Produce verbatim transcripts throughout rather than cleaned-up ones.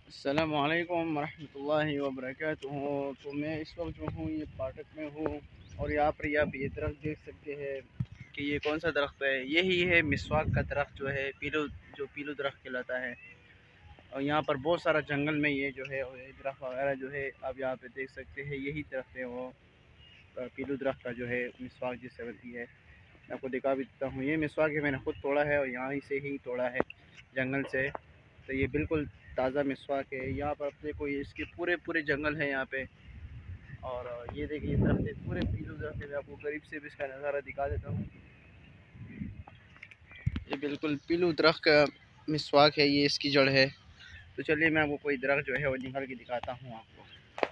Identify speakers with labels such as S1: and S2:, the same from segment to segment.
S1: अस्सलामुअलैकुम वरहमतुल्लाहि वबरकातुहू। तो मैं इस वक्त जो हूँ ये पाटक में हूँ और यहाँ पर आप ये दरख्त देख सकते हैं कि ये कौन सा दरख्त है। यही है मिस्वाक का दरख्त जो है पीलू जो पीलू दरख्त कहलाता है। और यहाँ पर बहुत सारा जंगल में ये जो है दरख्त वगैरह जो है आप यहाँ पे देख सकते हैं। यही दरख्त है वो पीलू दरख्त का जो है मिस्वाक जिससे बनती है। मैं आपको दिखा भी देता हूँ। ये मिस्वाक है, मैंने खुद तोड़ा है और यहाँ से ही तोड़ा है जंगल से। तो ये बिल्कुल ताज़ा मिस्वाक है। यहाँ पर अपने को इसके पूरे पूरे जंगल है यहाँ पे। और ये देखिए दरख्त है, पूरे पीलू दरख्त है। मैं आपको करीब से भी इसका नज़ारा दिखा देता हूँ। ये बिल्कुल पीलू दरख्त का मिस्वाक है, ये इसकी जड़ है। तो चलिए मैं आपको कोई दरख्त जो है वो निकाल के दिखाता हूँ आपको।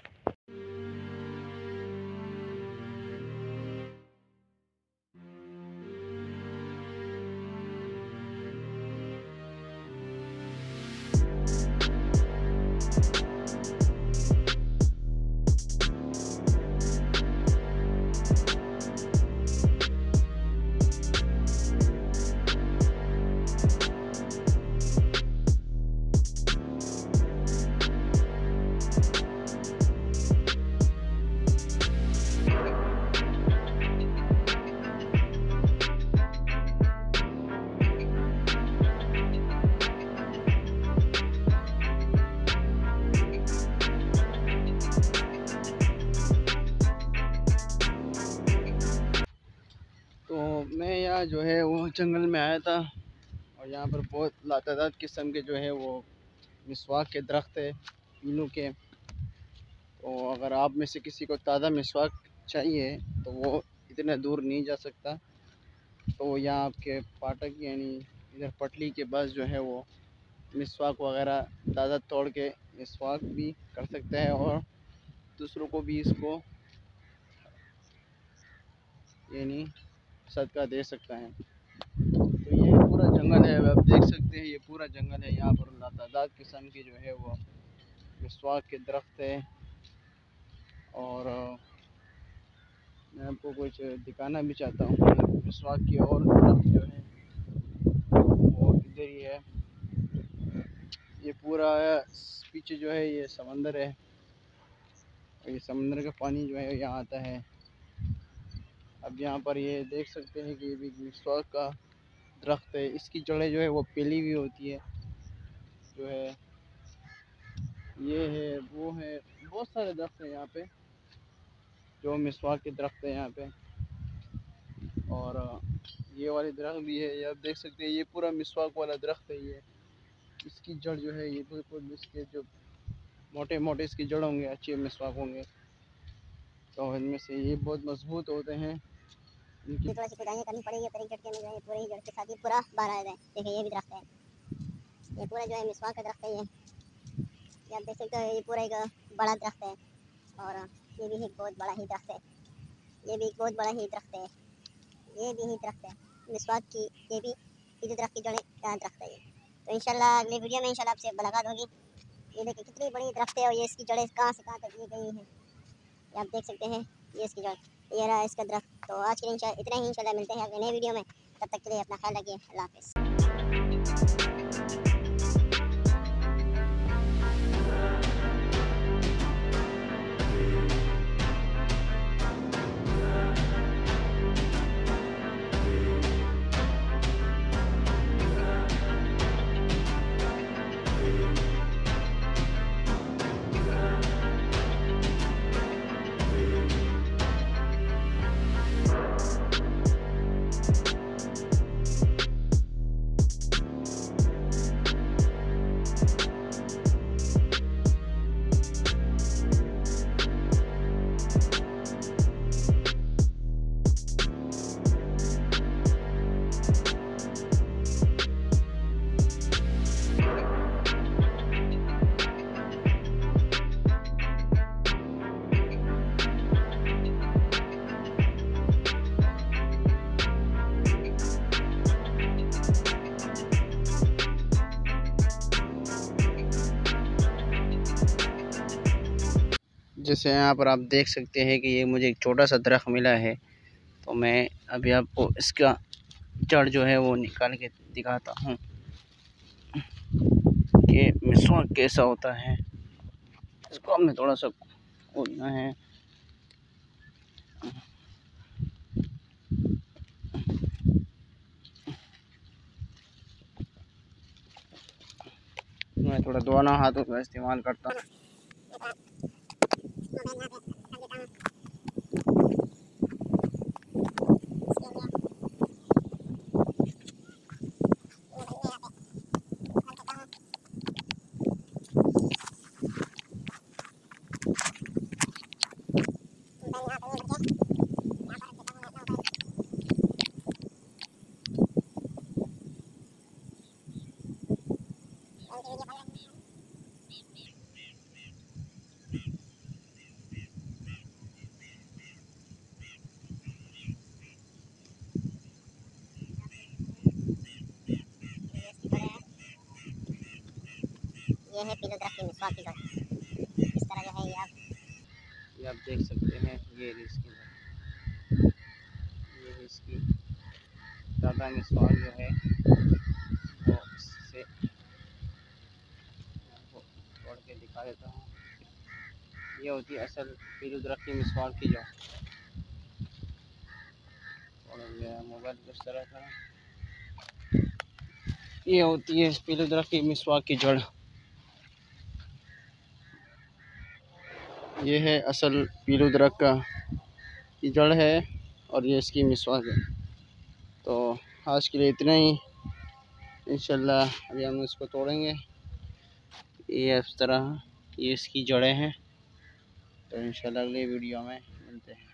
S1: तो मैं यहाँ जो है वो जंगल में आया था और यहाँ पर बहुत लातादाद किस्म के जो है वो मिस्वाक के दरख्त है पीलू के। तो अगर आप में से किसी को ताज़ा मिस्वाक चाहिए तो वो इतने दूर नहीं जा सकता। तो यहाँ आपके पाटक यानी इधर पटली के पास जो है वो मिस्वाक वगैरह ताज़ा तोड़ के मिस्वाक भी कर सकता है और दूसरों को भी इसको यानी सदका दे सकता है। तो ये पूरा जंगल है, आप देख सकते हैं ये पूरा जंगल है। यहाँ पर लातादाद किस्म की जो है वो मिस्वाक के दरख्त है। और मैं आपको कुछ दिखाना भी चाहता हूँ। मिस्वाक की और दरख्त जो है वो इधर ही है। ये पूरा पीछे जो है ये समंदर है और ये समंदर का पानी जो है यहाँ आता है। अब यहाँ पर ये देख सकते हैं कि ये भी मिस्वाक का दरख्त है। इसकी जड़ें जो है वो पीली भी होती है। जो है ये है वो है, बहुत सारे दरख्त हैं यहाँ पे जो मिस्वाक के दरख्त है यहाँ पे। और ये वाले दरख्त भी है, ये आप देख सकते हैं। ये पूरा मिस्वाक वाला दरख्त है। ये इसकी जड़ जो है ये बिल्कुल इसके जो मोटे मोटे इसकी जड़ होंगे अच्छे मिस्वाक होंगे तो इनमें से ये बहुत मजबूत होते हैं। इनकी
S2: थोड़ा सी खुदाइयाँ करनी पड़ेगी तरीके झटके में जो है पूरे ही जड़ के साथ ही पूरा बाहर आएगा। देखिए ये भी दरख्त है, ये पूरा जो है मिस्वाक का दरख्त है। ये ये आप देख सकते हो, ये पूरा एक बड़ा दरख्त है और ये भी एक बहुत बड़ा ही दरख्त है। ये भी एक बहुत बड़ा ही दरख्त है। ये भी ही दरख्त है मिस्वाक की। ये भी ये जो दरख्त की जड़ें का दरख्त है ये। तो इंशाल्लाह अगले वीडियो में इंशाल्लाह आपसे मुलाकात होगी। ये देखिए कितनी बड़ी दरख्त है और ये इसकी जड़ें कहाँ से कहाँ तक ये गई हैं। ये आप देख सकते हैं, ये इसकी जड़, ये रहा इसका दरख्त। तो आज के लिए इंशाल्लाह इतना ही। इंशाल्लाह मिलते हैं अगले नए वीडियो में। तब तक के लिए अपना ख्याल रखिए। अल्लाह हाफ़िज़।
S1: जैसे यहाँ पर आप देख सकते हैं कि ये मुझे एक छोटा सा दरख्त मिला है। तो मैं अभी आपको इसका जड़ जो है वो निकाल के दिखाता हूँ कि ये मिसवाक कैसा होता है, इसको हमें थोड़ा सा खोलना है। मैं थोड़ा दोनों हाथों का इस्तेमाल करता हूँ।
S2: ये है पीले दरख्त की मिसवाक की जड़। इस तरह जो है ये आप
S1: ये आप देख सकते हैं। ये इसकी ये है इसकी दादा मिसवाक जो है वो इससे आपको तोड़ के दिखा देता हूँ। ये होती है असल पीले दरख्त की मिसवाक की जड़। और मोबाइल किस तरह का ये होती है पीले दरख्त की मिसवाक की जड़। ये है असल पीलू दरख्त का की जड़ है और ये इसकी मिसवाक है। तो आज के लिए इतना ही। इंशाल्लाह अभी हम इसको तोड़ेंगे। ये इस तरह ये इसकी जड़ें हैं। तो इंशाल्लाह अगली वीडियो में मिलते हैं।